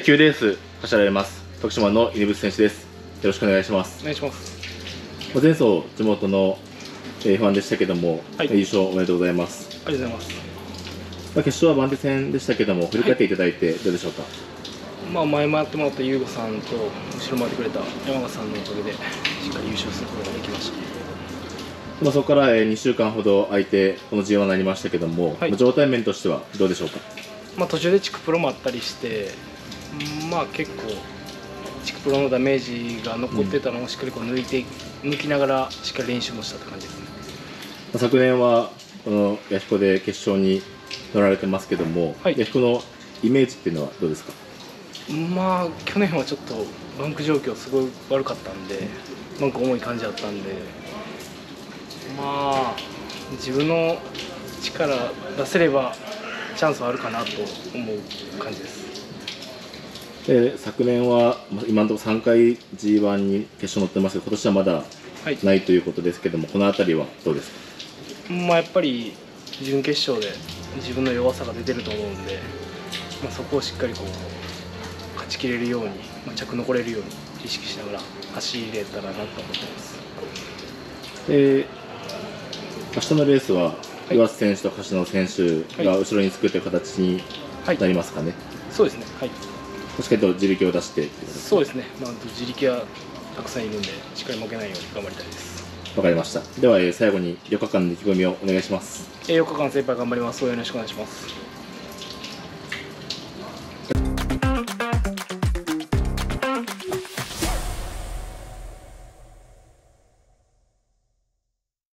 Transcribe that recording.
9レース走られます徳島の犬渕選手です。よろしくお願いします。 お願いします。 前走地元の F1 でしたけども、 はい、 優勝おめでとうございます。 ありがとうございます。 決勝は番手戦でしたけども、振り返っていただいてどうでしょうか。 前回ってもらった優吾さんと後ろ回ってくれた山賀さんのおかげでしっかり優勝することができました。 そこから2週間ほど空いてこの G1 になりましたけども、状態面としてはどうでしょうか。 途中で地区プロもあったりして、結構地区プロのダメージが残ってたのをしっかり抜きながらしっかり練習もしたって感じですね。 昨年はこの弥彦で決勝に乗られてますけども、弥彦のイメージっていうのはどうですか。 去年はちょっとバンク状況すごい悪かったんで、バンク重い感じだったんで、自分の力出せればチャンスはあるかなと思う感じです。 昨年は今のところ3回 G1 に決勝乗ってますけど、今年はまだないということですけども、この辺りはどうですか。 やっぱり準決勝で自分の弱さが出てると思うんで、そこをしっかり勝ちきれるように、着残れるように意識しながら走れたらなと思ってます。 明日のレースは岩瀬選手と柏野選手が後ろにつくという形になりますかね。 そうですね。 しっかりと自力を出して。 そうですね。自力はたくさんいるんで、しっかり負けないように頑張りたいです。 わかりました。では最後に4日間の意気込みをお願いします。 4日間精一杯頑張ります。よろしくお願いします。